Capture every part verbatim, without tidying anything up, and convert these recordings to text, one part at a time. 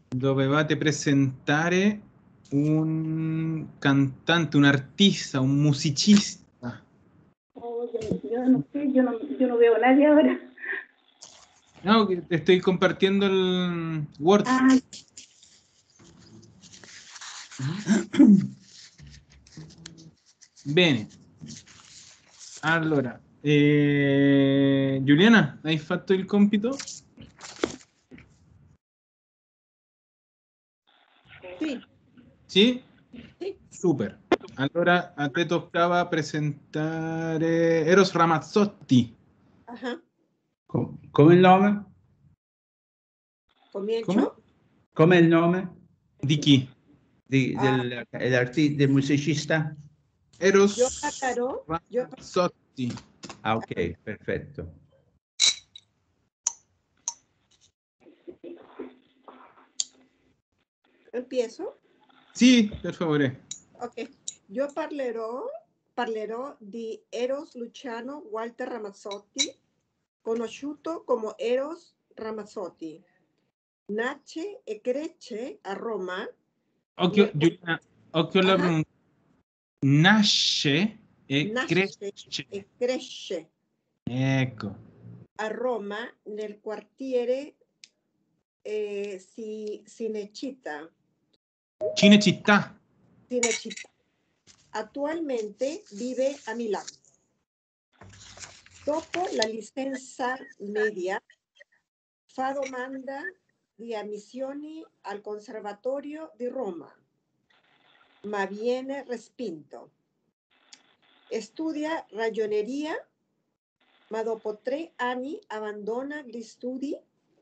Dovevate presentare un cantante, un artista, un musicista. Oh, yo, yo no sé, yo no, yo no veo a nadie ahora. No, que te estoy compartiendo il Word. Ah, Bene. Allora, eh, Giuliana, hai fatto il compito? Sì. Sì? Sì. Super. Allora a te toccava presentare Eros Ramazzotti. Ajá. Com- Come il nome? Comienzo. Come? Come il nome? Di chi? Di, Ah. del, dell'arti- del musicista? Eros Yo parlerò, yo par- Ramazzotti. Ah, ok, perfetto. empiezo. Sì, per favore. Ok. Yo parlerò, parlerò di Eros Luciano Walter Ramazzotti, conosciuto come Eros Ramazzotti. Nace e cresce a Roma. Occhio, nel- Giuliana, occhio alla Aha. pronuncia. Nasce e Nasce cresce. e cresce Ecco. a Roma nel quartiere eh, si, Cinecittà. Cinecittà. Cinecittà. Attualmente vive a Milano. Dopo la licenza media, fa domanda di ammissioni al Conservatorio di Roma, ma viene respinto. Studia ragioneria, ma dopo tre anni abbandona gli studi.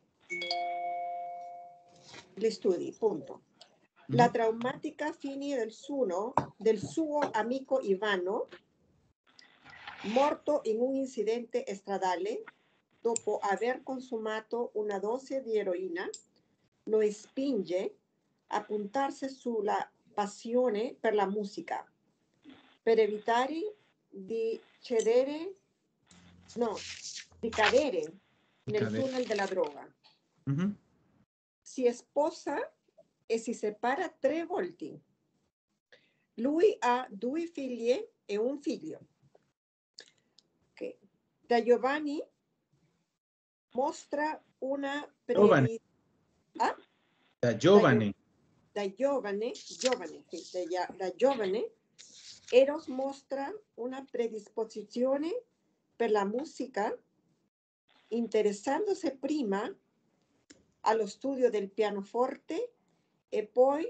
Gli studi, punto. La traumatica fine del suo, del suo amico Ivano, morto in un incidente stradale dopo aver consumato una dose di eroina, lo spinge a puntarsi sulla passione per la musica, per evitare di cedere, no, di cadere nel Cadere. tunnel della droga. Mhm. Si sposa e si separa tre volte. Lui ha due figlie e un figlio. Okay. Da Giovanni mostra una Giovane. predi... ah? Da giovane. Da giovane, giovane, sì, da, da giovane, Eros mostra una predisposizione per la musica, interessandosi prima allo studio del pianoforte e poi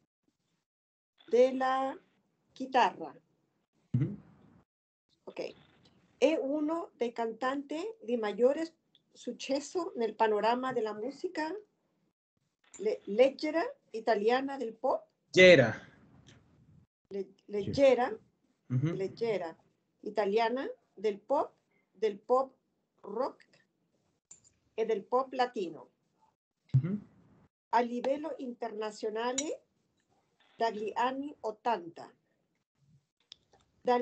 della chitarra. Mhm. Ok. È uno dei cantanti di maggiore successo nel panorama della musica le- leggera italiana del pop. Leggera. Le- leggera, Mhm. leggera italiana del pop, del pop rock e del pop latino. Mhm. A livello internazionale dagli anni ottanta. Dal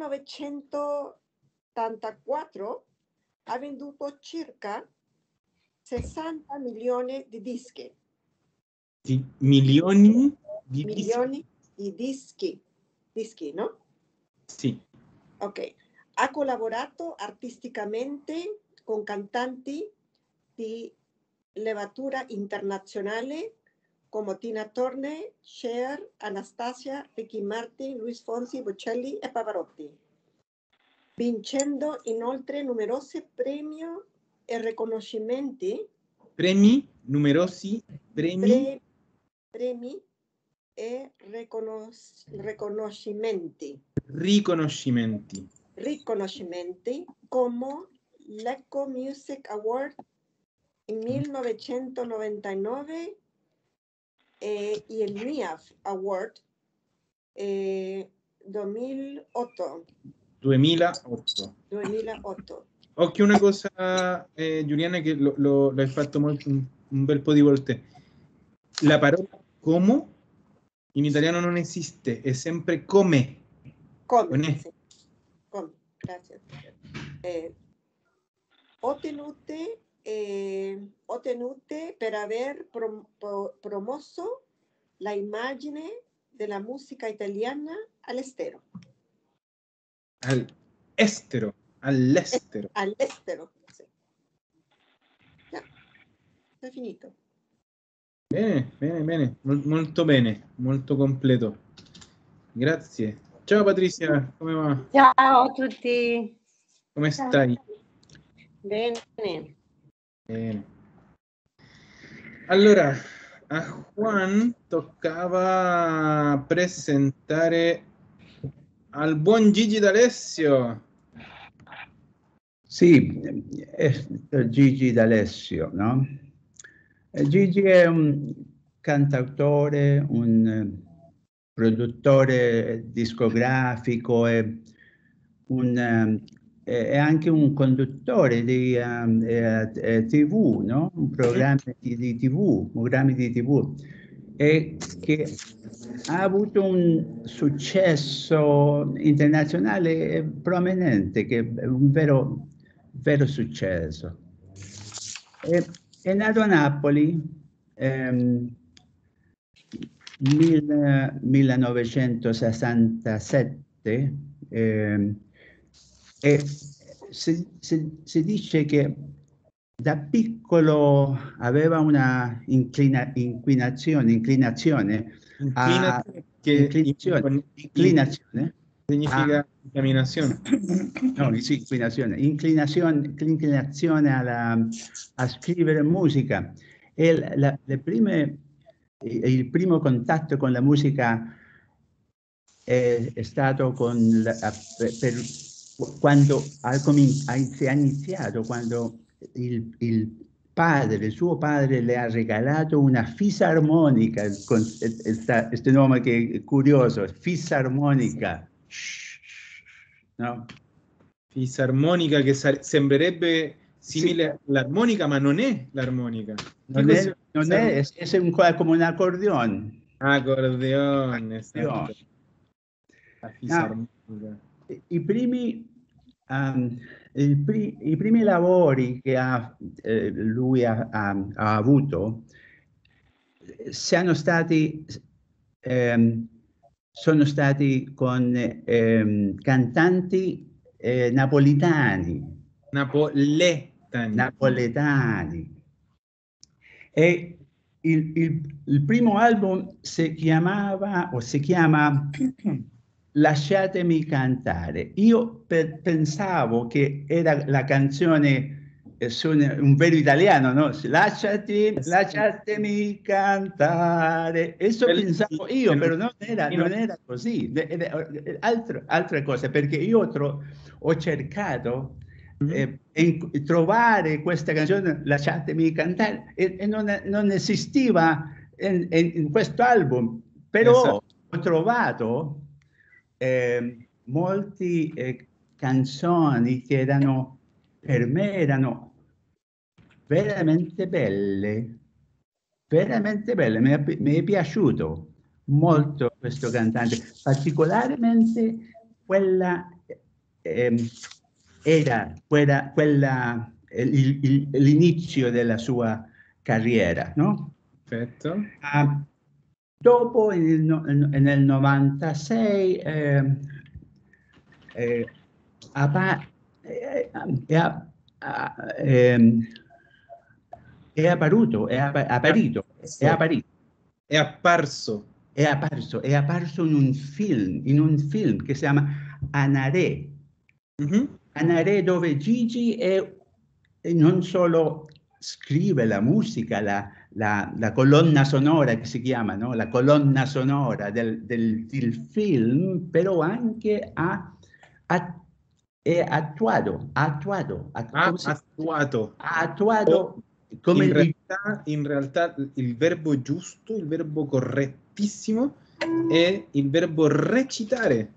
millenovecentottantaquattro ha venduto circa sessanta milioni di dischi. Di milioni di Milioni di dischi. Dischi, no? Sì. Ok. Ha collaborato artisticamente con cantanti di levatura internazionale come Tina Turner, Cher, Anastasia, Ricky Martin, Luis Fonsi, Bocelli e Pavarotti, vincendo inoltre numerosi premi e riconoscimenti. Premi, numerosi premi. Pre, premi e riconos, riconoscimenti. Riconoscimenti. Riconoscimenti come l'Echo Music Award en millenovecentonovantanove eh, y el N I A F Award eh, duemilaotto. duemilaotto. duemilaotto. Occhio una cosa, eh, Giuliana, che lo, lo, l'hai fatto molto, un, un bel po' di volte. La parola como in italiano non esiste, è sempre come. Come, sì. Come, grazie. Eh, ottenute, eh, ottenute per aver prom- pro- promosso la immagine della musica italiana all'estero. All'estero, all'estero. All'estero, sì. Già, è finito. Bene, bene, bene, Mol- molto bene, molto completo. Grazie. Ciao Patrizia, come va? Ciao a tutti. Come stai? Bene. Bene. Allora, a Juan toccava presentare al buon Gigi D'Alessio. Sì, è Gigi D'Alessio, no? Gigi è un cantautore, un produttore discografico, è, un, è anche un conduttore di um, eh, eh, tivù, no? Un programma di, di tivù, programmi di tivù, e che ha avuto un successo internazionale prominente, che è un vero, vero successo. È, è nato a Napoli ehm, mil, millenovecentosessantasette ehm, e si, si, si dice che da piccolo aveva una inclina, inclinazione, inclinazione a Inclinazione, che inclinazione, in- inclinazione significa a- inclinazione. no, sì, inclinazione, inclinazione, inclinazione alla, a scrivere musica. E la- la- le prime, il primo contatto con la musica è, è stato con la, per, per, quando ha, comin- ha iniziato, quando il, il padre, il suo padre le ha regalato una fisarmonica, con questo nome che è curioso, fisarmonica, no? Fisarmonica, che sare- sembrerebbe simile Sì. all'armonica, ma non è l'armonica. Che Non cos'è è, non la è, è, è un, come un accordione. Acordeon, esatto. Accordeone. La No, fisarmonica. i primi, um, il pri- i primi lavori che ha, eh, lui ha, ha- ha avuto eh, siano stati, ehm, sono stati con ehm, cantanti eh, napolitani, Napoletani. napoletani. E il, il- il primo album si chiamava, o si chiama Lasciatemi cantare. Io per- pensavo che era la canzone eh, su un, un vero italiano, no? Lasciati, lasciatemi cantare. Eso pensavo io, però non era, non era così. De- de- altro- altre cose, perché io tro- ho cercato eh, in- trovare questa canzone, lasciatemi cantare, e, e non, non esisteva in, in- in questo album, però Esatto. ho trovato eh, molte eh, canzoni che erano, per me erano veramente belle, veramente belle, mi è, pi- mi è piaciuto molto questo cantante, particolarmente quella ehm, era quella, quella eh, il- il- l'inizio della sua carriera, no? Perfetto. Ah, dopo nel, no- nel novantasei eh, eh, appa- eh, è, a- a- ehm, è apparuto, è appa- apparito, è apparito, È apparso. è apparso, è apparso in un film, in un film che si chiama Anaré. Mhm. Anaré, dove Gigi è, e non solo scrive la musica, la, la, la colonna sonora che si chiama, no? La colonna sonora del, del, del film, però anche ha, ha è attuato, ha attuato, ha, Ha come si- attuato. ha attuato come In il, realtà, in realtà il verbo giusto, il verbo correttissimo è il verbo recitare.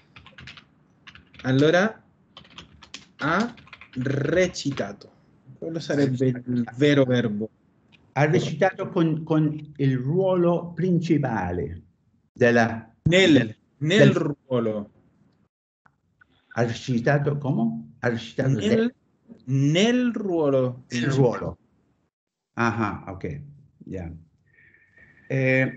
Allora, ha recitato. Quello sarebbe il vero verbo. ha recitato con, con il ruolo principale della, Nel, del, nel del- ruolo. ha recitato come? Ha recitato Nel, nel ruolo il principale. ruolo. Ah, ok, ya. Yeah. Eh,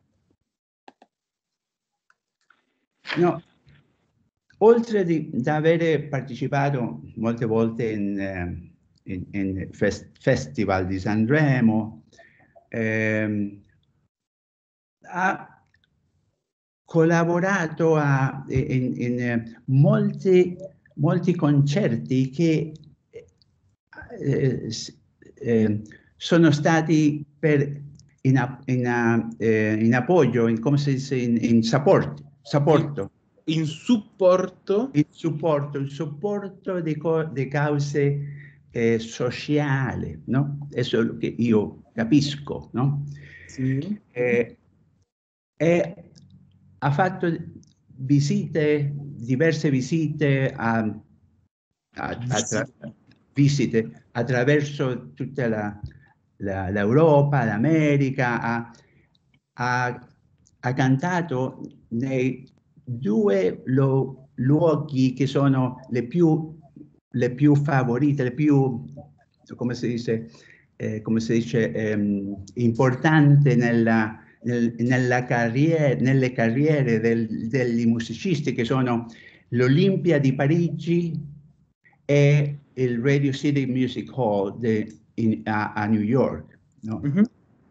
no, oltre di, di avere partecipato molte volte in, eh, in, in fest, Festival di Sanremo, eh, ha collaborato a, in, in molti, molti concerti che eh, eh, sono stati per, in, in, eh, in appoggio, in, come si dice, in, in supporto, supporto. In, in supporto. Il supporto, il supporto di, di cause eh, sociali, no? Eso è lo che io capisco, no? Sì. Eh, e ha fatto visite, diverse visite a, a, attra, visite attraverso tutta la, la, l'Europa, l'America, ha, ha, ha cantato nei due lo, luoghi che sono le più, le più favorite, le più, come si dice, eh, come si dice ehm, importante nella, nel, nella carriera, nelle carriere del, degli musicisti, che sono l'Olimpia di Parigi e il Radio City Music Hall de, in, a, a New York. No? Uh-huh.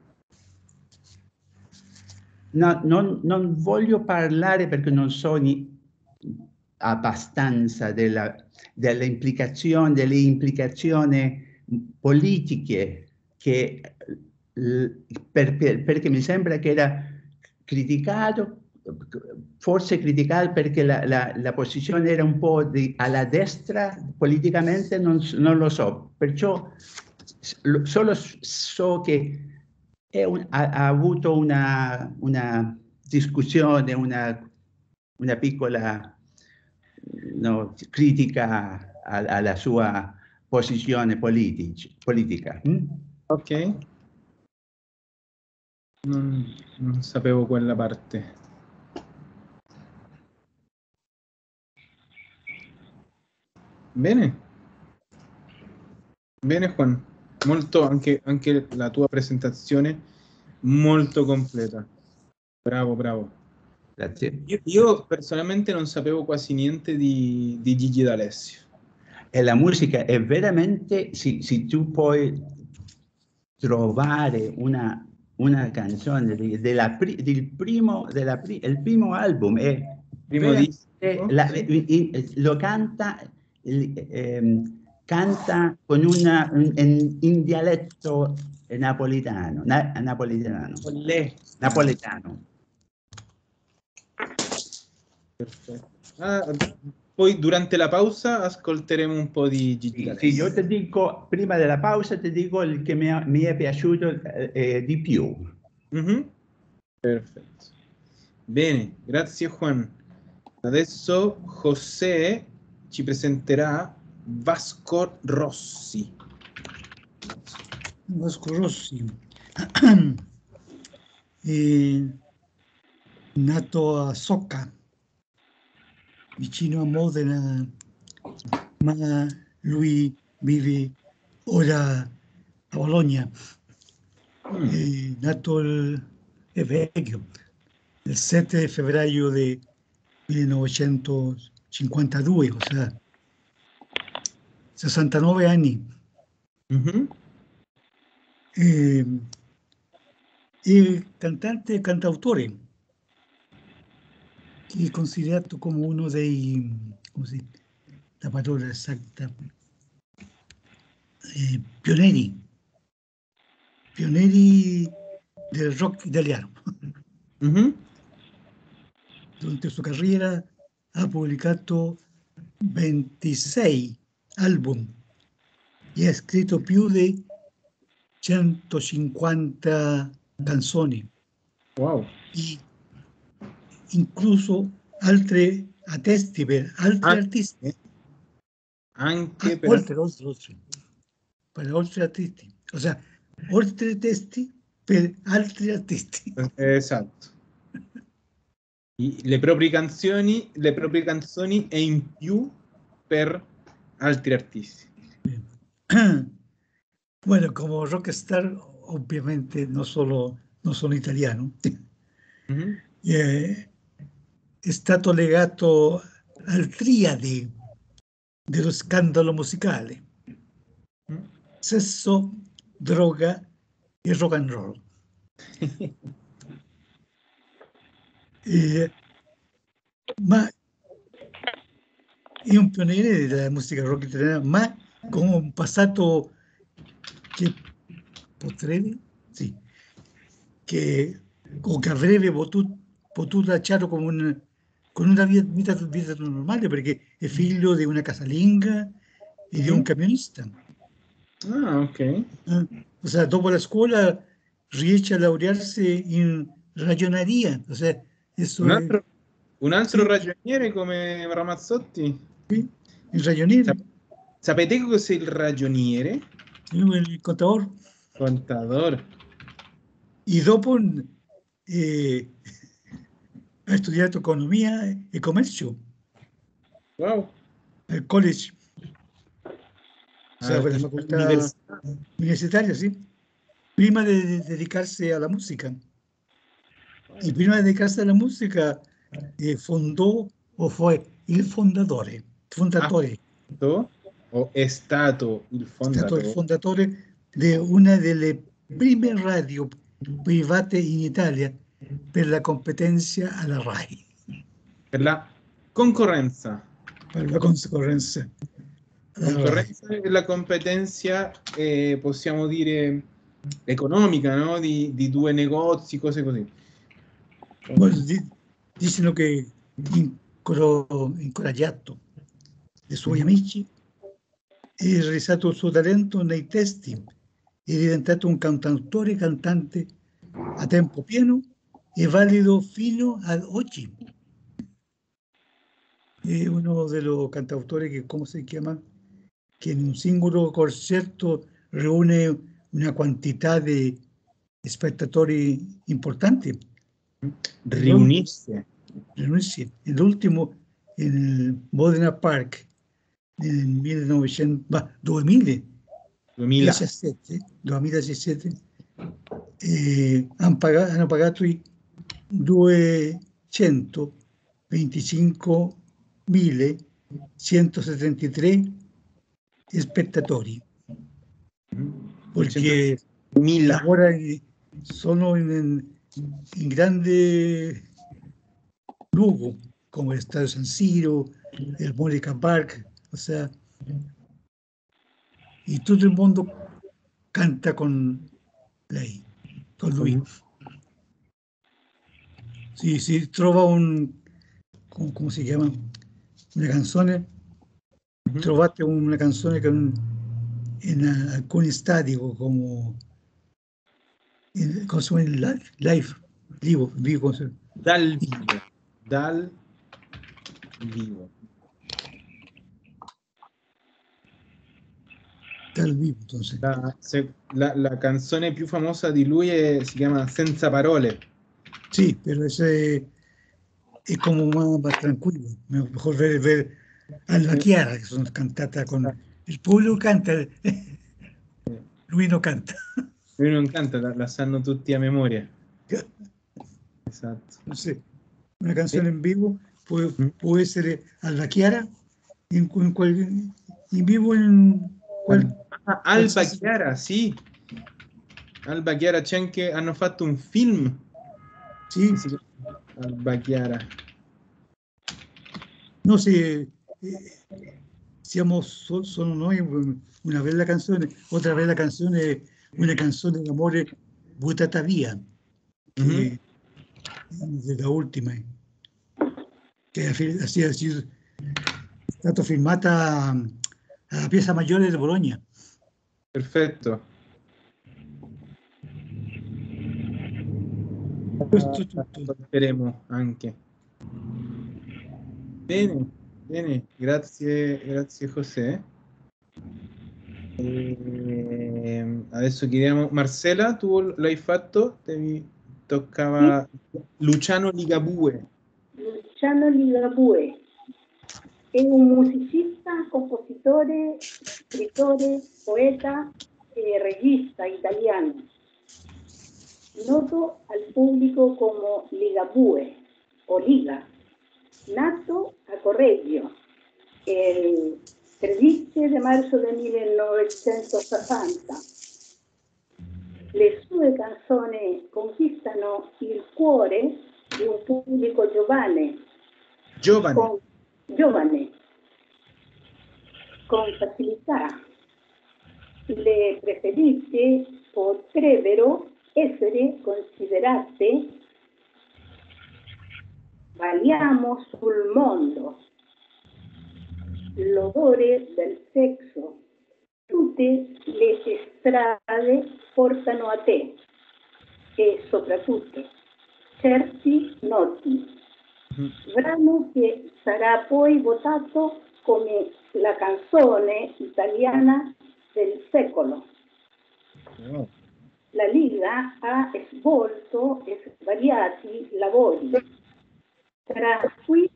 No, non, non voglio parlare perché non so ni abbastanza della, delle implicazioni, delle implicazioni politiche che per, per, perché mi sembra che era criticato, forse criticato perché la, la, la posizione era un po' di, alla destra politicamente, non, non lo so, perciò solo so che è un, ha, ha avuto una, una discussione, una, una piccola no, critica a, alla sua posizione politici, politica. Mm? Ok. Non, non sapevo quella parte. Bene. Bene Juan. Molto, anche, anche la tua presentazione molto completa. Bravo, bravo. Grazie. Io, io personalmente non sapevo quasi niente di, di Gigi D'Alessio. E la musica è veramente, se, se tu puoi trovare una, una canzone di, della, del primo, della, il primo album, è Primo disco, la, sì. in, lo canta, eh, canta con una, in, in dialetto napoletano, na, napoletano. napoletano. Perfetto. Ah, poi durante la pausa ascolteremo un po' di Gigi D'Alessio. Sì, io ti dico, prima della pausa ti dico il che mi, mi è piaciuto eh, di più. Mm-hmm. Perfetto. Bene, grazie Juan. Adesso José ci presenterà Vasco Rossi. Vasco Rossi, è nato a Socca, vicino a Modena, ma lui vive ora a Bologna. Mm. È nato il, è vecchio, il sette febbraio del millenovecentocinquantadue, o sea, sessantanove anni. Mm-hmm. È, è cantante e cantautore, che è considerato come uno dei, come si, la parola esatta, eh, pionieri, pionieri del rock italiano. Mm-hmm. Durante su carriera ha pubblicato ventisei album e ha scritto più di centocinquanta canzoni. Wow. E incluso altre a testi per altri Anche, artisti. anche Ah, per... oltre, oltre, oltre, per altri artisti. O sea, oltre testi per altri artisti. Esatto. Le proprie canzoni, le proprie canzoni e in più per altri artisti. Bueno, como rockstar, ovviamente no solo non sono italiano. Mhm. Eh, è stato legato al triade dello scandalo musicale: Mhm. sesso, droga e rock and roll. Eh, ma è un pioniere della musica rock italiana, ma con un passato che potrebbe, sì, che, o che avrebbe potuto, potuto lasciare con, un, con una vita, vita, vita normale, perché è figlio di una casalinga e di un Mhm. camionista. Ah, ok. Eh, O sea, dopo la scuola riesce a laurearsi in ragioneria. O sea, eso Un è, altro, un altro sì, ragioniere come Ramazzotti? sì, in ragioneria, Sap- Sapete cos'è il ragioniere? il contador. Contador. E dopo eh, ha studiato economia e commercio Wow. al college, o sea, Ah, per la in- facoltà all'università. universitaria, sì, prima di de- dedicarsi alla musica. Y prima de dedicarse a la música, eh, fundó o fue il fondatore, Ha fondatore, fatto o è stato il è stato il fondatore fondatore di una delle prime radio private in Italia per la competenza alla RAI, per la concorrenza. per la concorrenza alla RAI. Concorrenza e la competenza, eh, possiamo dire, economica, no? Di, di due negozi, cose così. Bueno, di- dicono che incoro- incoraggiato dai suoi Mhm. amici e realizzato il suo talento nei testi, è diventato un cantautore cantante a tempo pieno e valido fino ad oggi. È uno de los cantautores que, ¿cómo se llama? Que en un singolo concerto reúne una quantità di spettatori importanti. El ul- Riunirsi. riunirsi. El último en el Modena Park en millenovecento, bah, duemila duemila. diciassette, duemiladiciassette, eh, hanno pagato, hanno pagato i duecentoventicinquemilacentosettantatré spettatori, perché duecentomila. ora sono in, in grande luogo, come il Stadio San Siro, il Monica Park, o sea, y todo el mundo canta con lei, con lui. Si, si trova un, come, come si chiama, una canzone, Mhm. trovate una canzone che in, in alcuni stadi come, in, come si chiama, live, live, vivo, vivo, come si- Dal vivo. Dal vivo. dal vivo, entonces. La, se- la- la canzone più famosa di lui è- si chiama Senza parole. Sí, pero ese es como más, más tranquilo. Mejor ver, ver a la Chiara, que son cantatas con... El pueblo canta, lui no canta. Lui non canta, la, la sanno tutti a memoria. Esatto. No sé, una Eh, canción en vivo puede, mm. puede ser a la Chiara, en, en, cual- en vivo en cual, Ah, Alba qualsiasi... Chiara, sì. Alba Chiara, c'è anche, hanno fatto un film Sí, che si chiama Alba Chiara. no sé, eh, siamo so- sono noi una bella canzone, otra bella canzone, una canzone d'amore buttata via, Mhm. che è la ultima, che ha fi- ha sido, sido- è stata filmata alla Piazza Maggiore di Bologna. Perfetto. Questo è La tutto. ascolteremo anche. Bene, bene, grazie, grazie José. E adesso chiediamo, Marcela, tu l'hai fatto? Devi, toccava Luciano Ligabue. Luciano Ligabue è un musicista, compositore, scrittore, poeta eh, regista italiano, noto al pubblico come Ligabue o Liga, nato a Correggio il tredici di marzo del millenovecentosettanta. Le sue canzoni conquistano il cuore di un pubblico giovane, Giovane. con, giovane, con facilità. Le preferite potrebbero essere considerate Balliamo sul mondo, L'odore del sesso, tutte le strade portano a te e soprattutto certi noti. Brano che sarà poi votato come la canzone italiana del secolo. Oh. La Liga ha svolto svariati lavori, tra cui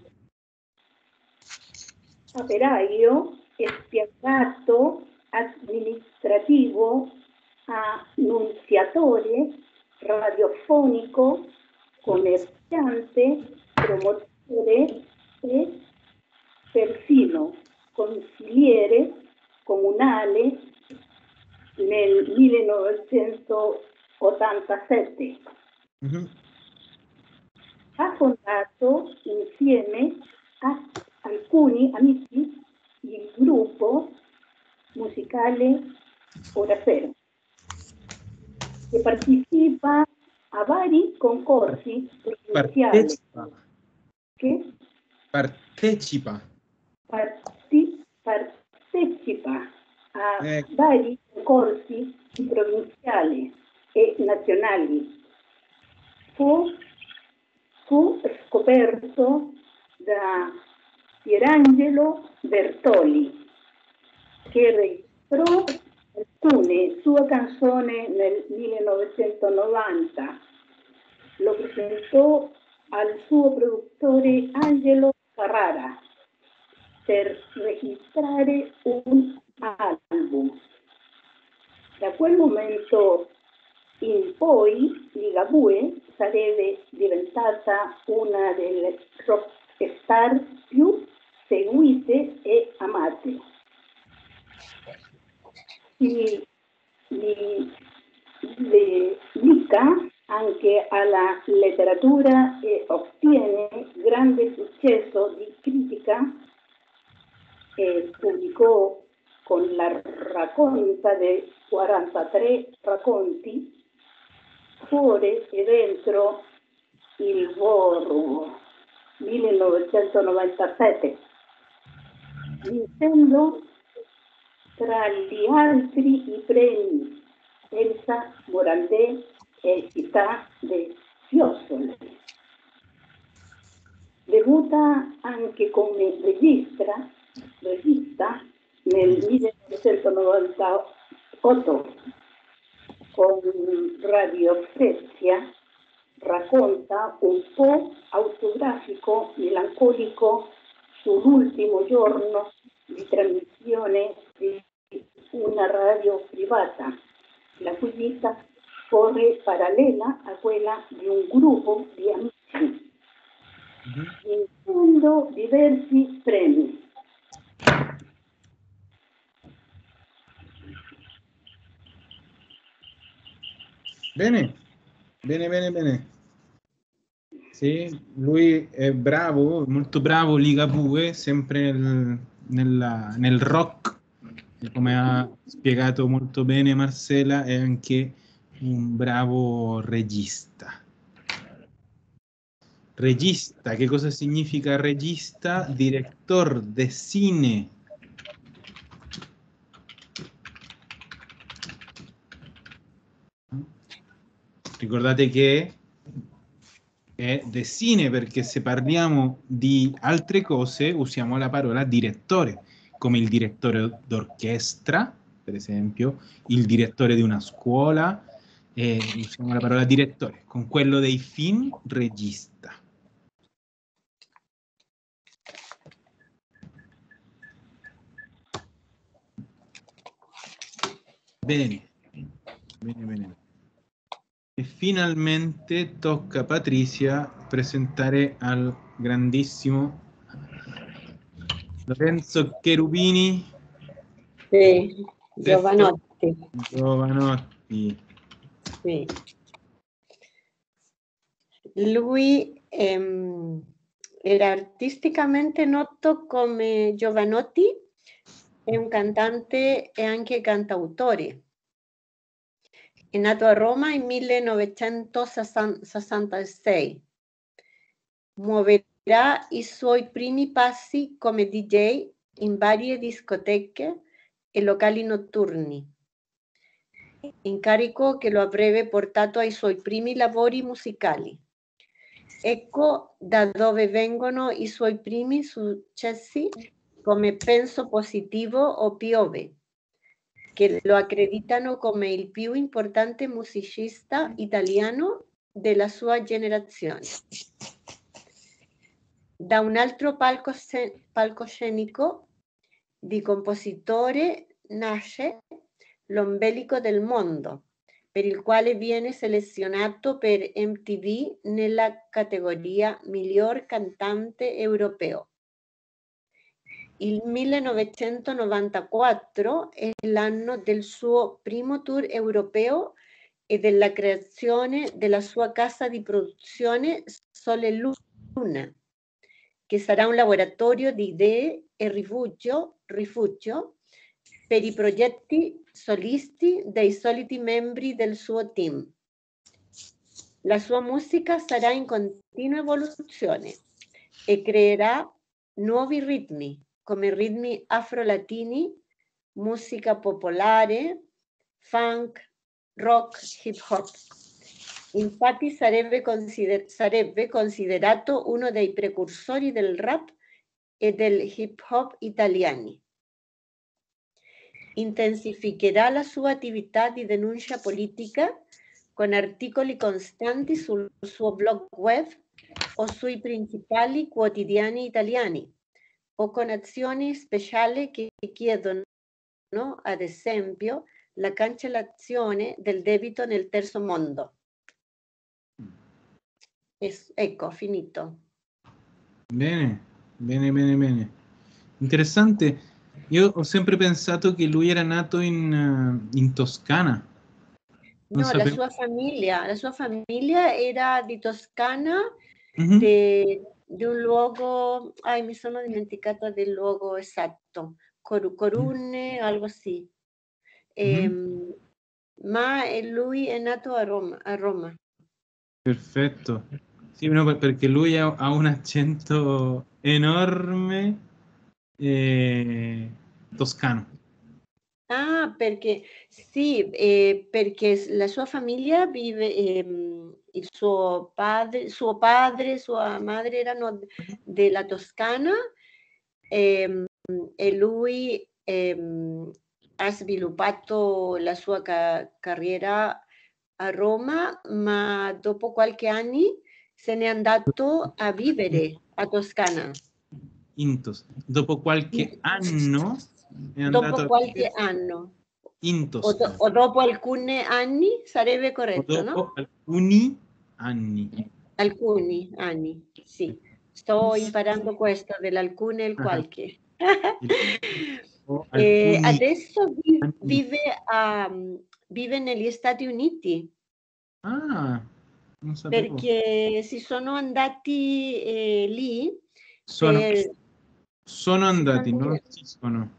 operaio, spiagato, amministrativo, annunziatore, radiofonico, commerciante, promotore e persino consigliere comunale nel millenovecentottantasette. Mm-hmm. Ha fondato insieme a alcuni amici il gruppo musicale Orafero, che partecipa a vari concorsi provinciali. Partecipa. Che Partecipa. parti- partecipa a Eh. vari concorsi provinciali e nazionali. Fu, fu scoperto da Pierangelo Bertoli, che registrò alcune sue canzoni nel millenovecentonovanta. Lo presentò al suo produttore Angelo Carrara per registrare un album. Da quel momento in poi Ligabue sarebbe diventata una delle rock star più seguite e amate. Si dedica anche alla letteratura e ottiene grande successo di critica e pubblicò con la raccolta di quarantatré racconti fuori e dentro il Borgo millenovecentonovantasette, vincendo tra gli altri i premi Elsa Morandé e Città de Fiesole. Debutta anche come regista, regista nel millenovecentonovantotto con Radio Freccia. Racconta un po' autografico, melancolico sull'ultimo giorno di trasmissione di una radio privata, la cui vita corre parallela a quella di un gruppo di amici, vincendo diversi premi. Bene, bene, bene, bene. Sì, lui è bravo, molto bravo Ligabue, sempre nel, nella, nel rock, come ha spiegato molto bene Marcela, è anche un bravo regista. Regista, che cosa significa regista? Director de cine. Ricordate che è de cine, perché se parliamo di altre cose usiamo la parola direttore, come il direttore d'orchestra, per esempio, il direttore di una scuola, e usiamo la parola direttore. Con quello dei film, regista. Bene, bene, bene. E finalmente tocca a Patricia presentare al grandissimo Lorenzo Cherubini. Sì, Giovanotti. Giovanotti. Sì. Lui ehm, era artisticamente noto come Giovanotti, è un cantante e anche cantautore. È nato a Roma nel millenovecentosessantasei. Muoverà i suoi primi passi come D J in varie discoteche e locali notturni, incarico che lo avrebbe portato ai suoi primi lavori musicali. Ecco da dove vengono i suoi primi successi come Penso Positivo o Piove, che lo accreditano come il più importante musicista italiano della sua generazione. Da un altro palcoscenico di compositore nasce L'ombelico del mondo, per il quale viene selezionato per M T V nella categoria Miglior cantante europeo. Il millenovecentonovantaquattro è l'anno del suo primo tour europeo e della creazione della sua casa di produzione Sole Luna, che sarà un laboratorio di idee e rifugio, rifugio per i progetti solisti dei soliti membri del suo team. La sua musica sarà in continua evoluzione e creerà nuovi ritmi, come ritmi afro-latini, musica popolare, funk, rock, hip hop. Infatti sarebbe, consider- sarebbe considerato uno dei precursori del rap e del hip hop italiani. Intensificherà la sua attività di denuncia politica con articoli costanti sul suo blog web o sui principali quotidiani italiani, o con azioni speciali che chiedono, ad esempio, la cancellazione del debito nel terzo mondo. Es- ecco, finito. Bene, bene, bene, bene. Interessante. Io ho sempre pensato che lui era nato in, eh, in Toscana. Non No, la sapevo. sua famiglia, la sua famiglia era di Toscana, Mhm. di, di un luogo, ai, mi sono dimenticata del luogo esatto, Cor- Corunne, algo così. Ehm, ma eh, lui è nato a Roma. A Roma. Perfetto. Sì, no, per- perché lui ha, ha un accento enorme eh, toscano. Ah, perché sì, eh, perché la sua famiglia vive, ehm, il suo padre, suo padre, sua madre erano della Toscana, ehm, e lui ehm, ha sviluppato la sua ca- carriera a Roma, ma dopo qualche anni se n'è andato a vivere a Toscana. In Tos- Dopo qualche anno è andato Dopo a qualche vivere anno. in O, do- Toscana. o dopo alcuni anni sarebbe O corretto, no? dopo alcuni anni. Alcuni anni, sì. Sto imparando questo dell'alcune e il qualche. O E alcuni adesso vi- anni. vive, a, vive negli Stati Uniti Ah, non sapevo. perché si sono andati eh, lì Sono, per, sono si andati, sono- non si sono.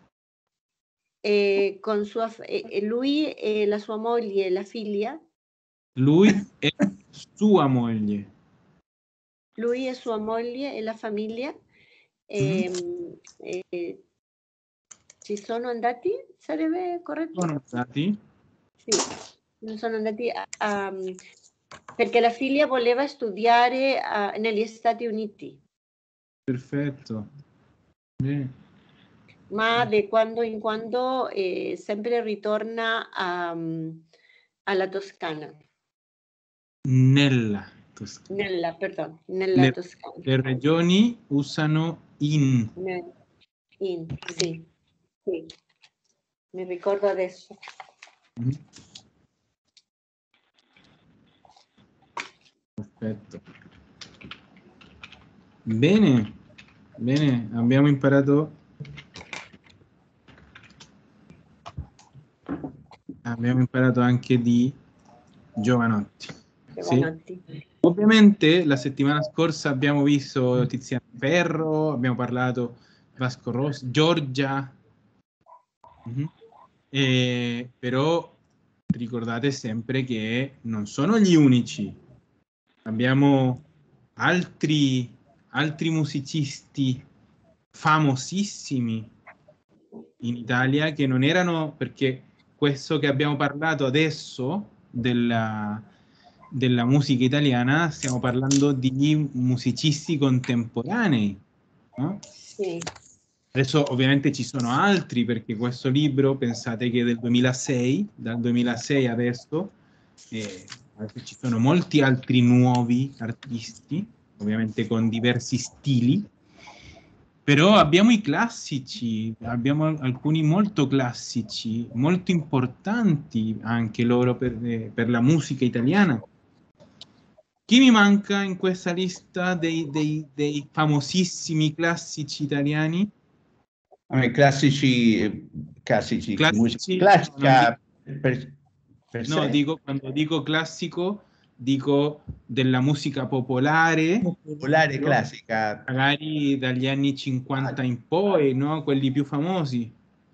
eh, con sua, f- eh, lui e la sua moglie e la figlia. Lui e sua moglie. Lui e sua moglie e la famiglia ehm, eh, ci sono andati, sarebbe corretto? Sono andati. Sì, sono andati a, a- perché la figlia voleva studiare a- negli Stati Uniti, Perfetto. Bene. ma di quando in quando eh, sempre ritorna a- alla Toscana, Nella Toscana. nella, perdón, nella Le, Toscana. le regioni usano in. Nel- in, sì, sì, mi ricordo adesso. Mhm. Perfetto. Bene, bene, abbiamo imparato abbiamo imparato anche di Giovanotti. Sì. Giovanotti. Ovviamente la settimana scorsa abbiamo visto Tiziano Ferro, abbiamo parlato Vasco Rossi, Giorgia. Mhm. E, però ricordate sempre che non sono gli unici. Abbiamo altri, altri musicisti famosissimi in Italia che non erano, perché questo che abbiamo parlato adesso della, della musica italiana, stiamo parlando di musicisti contemporanei, no? Sì. Adesso ovviamente ci sono altri, perché questo libro, pensate che è del duemilasei, dal duemilasei adesso, eh, adesso ci sono molti altri nuovi artisti, ovviamente con diversi stili, però abbiamo i classici, abbiamo alcuni molto classici, molto importanti anche loro per, eh, per la musica italiana. Chi mi manca in questa lista dei, dei, dei famosissimi classici italiani? I classici, classici, Classici, musica no, non classica dico, per, per no, sé. dico, quando dico classico, dico della musica popolare, Popolare però classica. magari dagli anni cinquanta in poi, no? Quelli più famosi.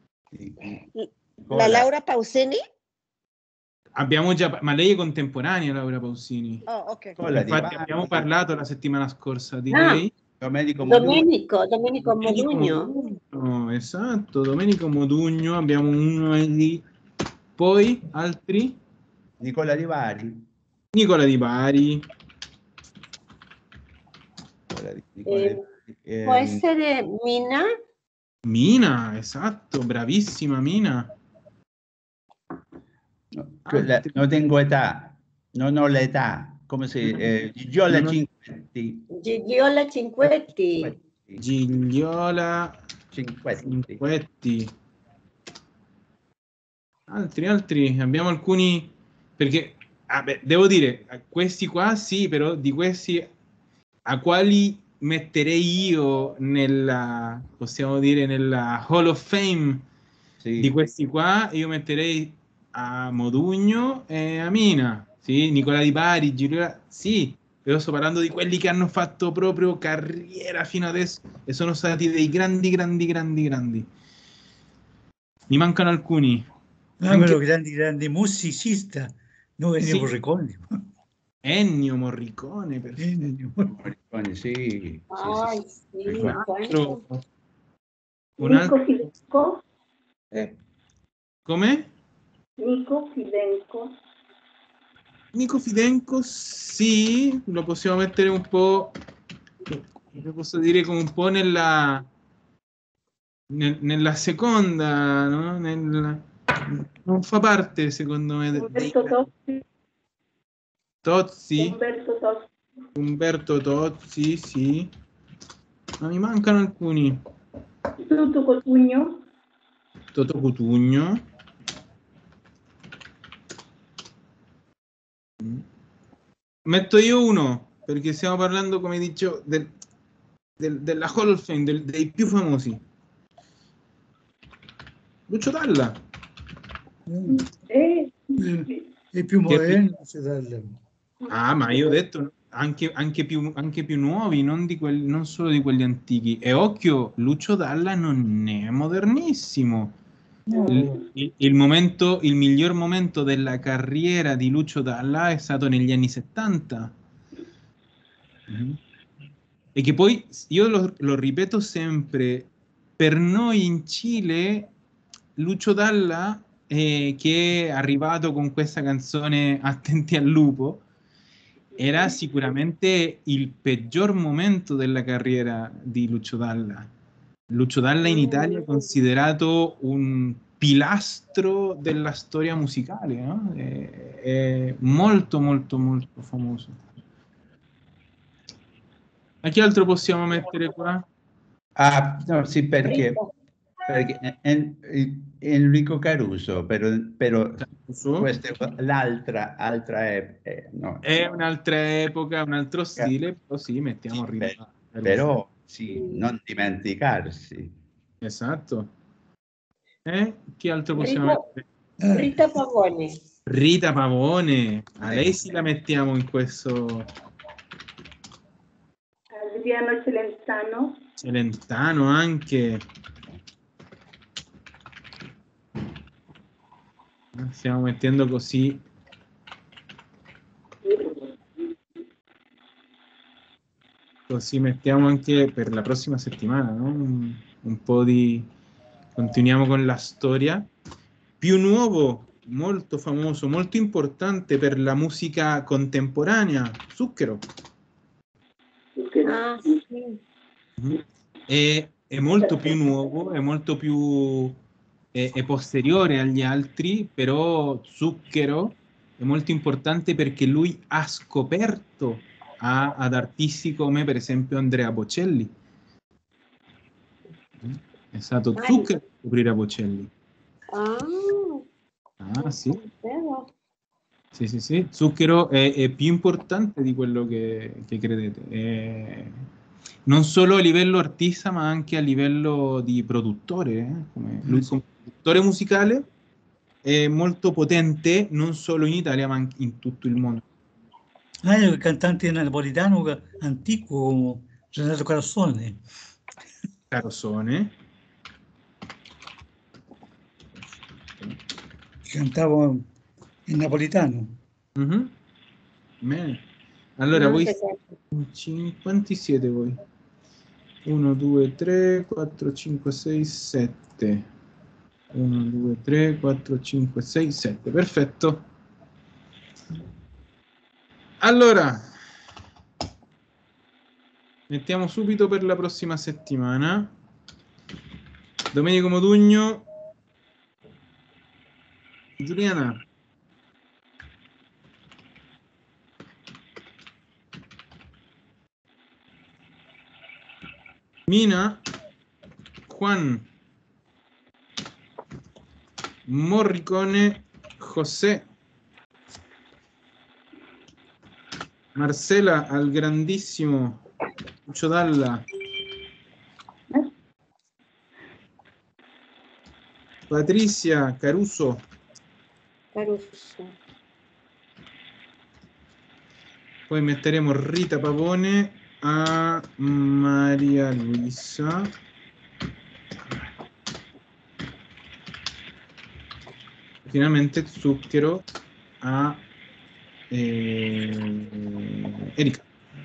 La Laura Pausini? Abbiamo già, ma lei è contemporanea, Laura Pausini. Oh, ok. Colla di Infatti Bari, abbiamo parlato la settimana scorsa di Ah, lei. Domenico Modugno. Domenico, Domenico Domenico Modugno. Modugno, esatto, Domenico Modugno, abbiamo uno lì. Poi altri? Nicola Di Bari. Nicola Di Bari. Nicola Di- Nicola Di Eh, Bari. può Ehm, essere Mina? Mina, esatto, bravissima Mina. no, quella- Altri? non tengo età, non ho l'età, come si eh, Gigiola Non ho- Cinquetti. Gigiola Cinquetti. Gigliola Cinquetti. Cinquetti. Altri, altri, abbiamo alcuni, perché, ah beh, devo dire, a questi qua sì, però di questi a quali metterei io nella, possiamo dire, nella Hall of Fame Sì. di questi qua, io metterei a Modugno e a Mina, sì, Nicola Di Bari, Giulio, sì, però sto parlando di quelli che hanno fatto proprio carriera fino adesso e sono stati dei grandi, grandi, grandi, grandi. Mi mancano alcuni. Ah, Anche però grandi, grandi musicista, non Ennio sì, Morricone. Ennio Morricone, perfetto. Ennio. Morricone, sì, sì, sì, Ai, sì. sì, Un Morricone. altro, quanto. un Nico altro, Fidenco? Eh, come? Nico Fidenco? Nico Fidenco, sì, lo possiamo mettere un po', come posso dire, come un po' nella, nel- nella seconda, no? Nel- non fa parte, secondo me, de- dei Umberto Tozzi? Tozzi, Umberto Tozzi? Umberto Tozzi, sì, ma mi mancano alcuni. Tutu Cotugno? Totò Cutugno. Metto io uno, perché stiamo parlando, come dicevo, del- del- della Hall of Fame, del- dei più famosi. Lucio Dalla, Mm. Eh, Eh, È più che è più- moderno, c'è da- ah, ma io ho detto anche, anche più, anche più nuovi, non, di quelli, non solo di quelli antichi. E occhio, Lucio Dalla non è modernissimo. no, Il, il- il momento, il miglior momento della carriera di Lucio Dalla è stato negli anni settanta. Mhm. E che poi, io lo, lo ripeto sempre, per noi in Cile, Lucio Dalla, eh, che è arrivato con questa canzone Attenti al lupo, era sicuramente il peggior momento della carriera di Lucio Dalla. Lucio Dalla in Italia è considerato un pilastro della storia musicale, no? È, è molto, molto, molto famoso. A chi altro possiamo mettere qua? ah, no, sì, perché, Enrico. perché En- En- Enrico Caruso, però, però Su. Questa è l'altra altra ep- eh, no, È no. un'altra epoca, un altro stile, però sì, mettiamo Sì, Rita beh, Caruso. però sì, non dimenticarsi. Esatto. E chi altro possiamo Rita, mettere? Eh, Rita Pavone. Rita Pavone. A lei Ecco. sì la mettiamo in questo Adriano Celentano, Celentano anche. Stiamo mettendo così. Così mettiamo anche per la prossima settimana, no? Un, un po' di... Continuiamo con la storia. Più nuovo, molto famoso, molto importante per la musica contemporanea, Zucchero. Ah, sì. È, è molto più nuovo, è molto più... È, è posteriore agli altri, però Zucchero è molto importante perché lui ha scoperto a- ad artisti come per esempio Andrea Bocelli. È stato Ah, Zucchero a scoprire a Bocelli. ah, Ah, sì. vero. Sì, sì, sì. Zucchero è, è più importante di quello che, che credete. È- non solo a livello artista, ma anche a livello di produttore. eh. Come, lui come produttore musicale è molto potente, non solo in Italia, ma anche in tutto il mondo. Hay un cantante napolitano antico, Renato Carosone, Carosone. che cantava in napolitano. Mhm. Bene. Allora, Non voi te capisco. cin- quanti siete voi? uno, due, tre, quattro, cinque, sei, sette. uno, due, tre, quattro, cinque, sei, sette. Perfetto. Allora, mettiamo subito per la prossima settimana. Domenico Modugno. Giuliana. Mina. Juan. Morricone. José. Marcela al grandissimo Lucio Dalla. Patrizia Caruso. Caruso. Poi metteremo Rita Pavone a Maria Luisa. Finalmente Zucchero a eh, Erika.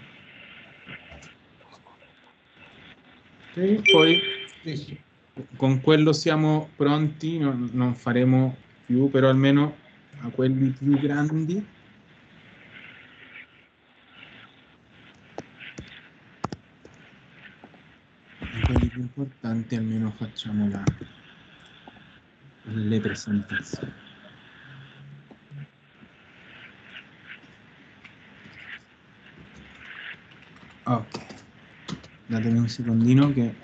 E poi Sì, sì. con quello siamo pronti, non, non faremo più, però almeno a quelli più grandi. A quelli più importanti almeno facciamo la, le presentazioni. Ok, datemi un secondino che...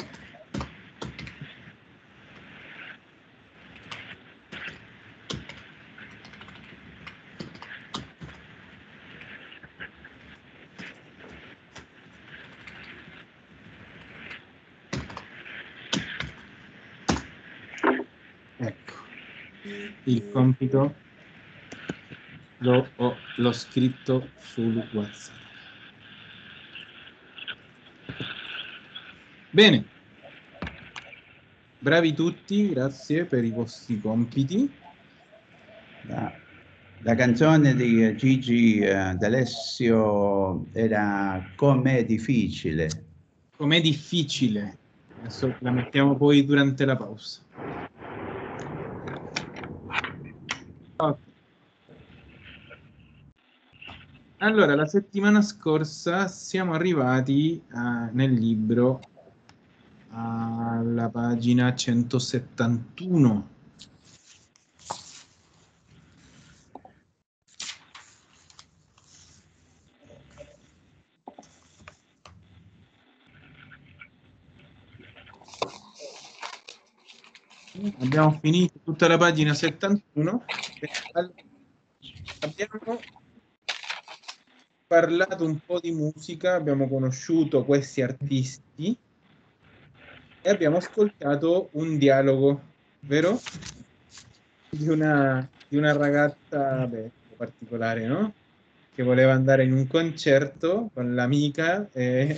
Ecco, il compito lo ho l'ho scritto sul WhatsApp. Bene, bravi tutti, grazie per i vostri compiti. La, la canzone di Gigi eh, D'Alessio era Com'è difficile. Com'è difficile. Adesso la mettiamo poi durante la pausa. Ok. Allora, la settimana scorsa siamo arrivati a- nel libro alla pagina centosettantuno. Abbiamo finito tutta la pagina settantuno Allora, abbiamo parlato un po' di musica, abbiamo conosciuto questi artisti e abbiamo ascoltato un dialogo, vero? Di una, di una ragazza beh, un po' particolare, no? Che voleva andare in un concerto con l'amica e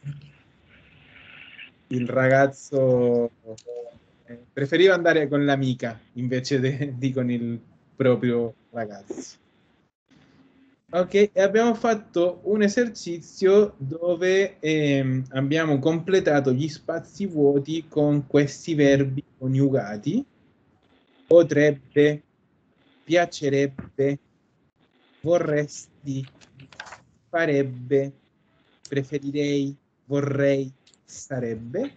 il ragazzo eh, preferiva andare con l'amica invece de- di con il proprio ragazzo. Ok, e abbiamo fatto un esercizio dove ehm, abbiamo completato gli spazi vuoti con questi verbi coniugati. Potrebbe, piacerebbe, vorresti, farebbe, preferirei, vorrei, sarebbe.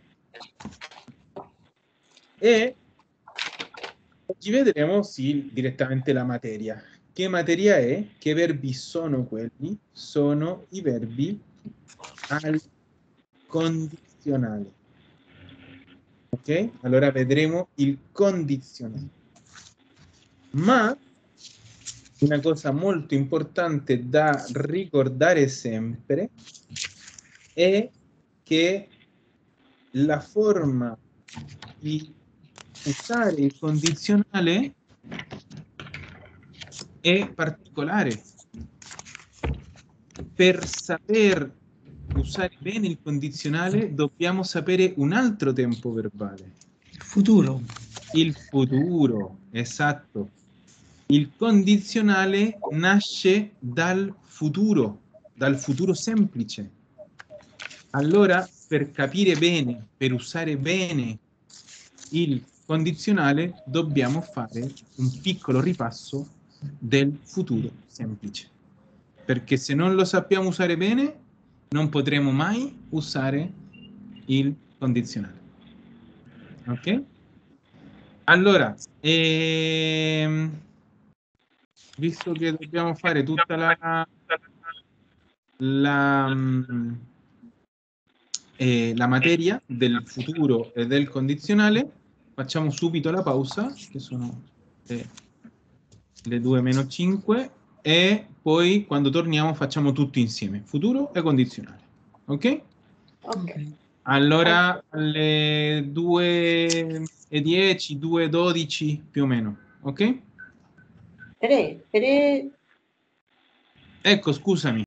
E oggi vedremo sì, direttamente la materia. Che materia è? Che verbi sono quelli? Sono i verbi al condizionale. Ok? Allora vedremo il condizionale. Ma una cosa molto importante da ricordare sempre è che la forma di usare il condizionale è particolare. Per saper usare bene il condizionale dobbiamo sapere un altro tempo verbale. Il futuro. Il futuro, esatto. Il condizionale nasce dal futuro, dal futuro semplice. Allora, per capire bene, per usare bene il condizionale, dobbiamo fare un piccolo ripasso del futuro semplice. Perché se non lo sappiamo usare bene, non potremo mai usare il condizionale. Ok? Allora, ehm, visto che dobbiamo fare tutta la, la, mm, eh, la materia del futuro e del condizionale, facciamo subito la pausa, che sono le, le due meno cinque, e poi quando torniamo facciamo tutto insieme, futuro e condizionale. Ok? Ok. Allora alle due e dieci, due e dodici più o meno, ok? Tre, tre. Ecco, scusami.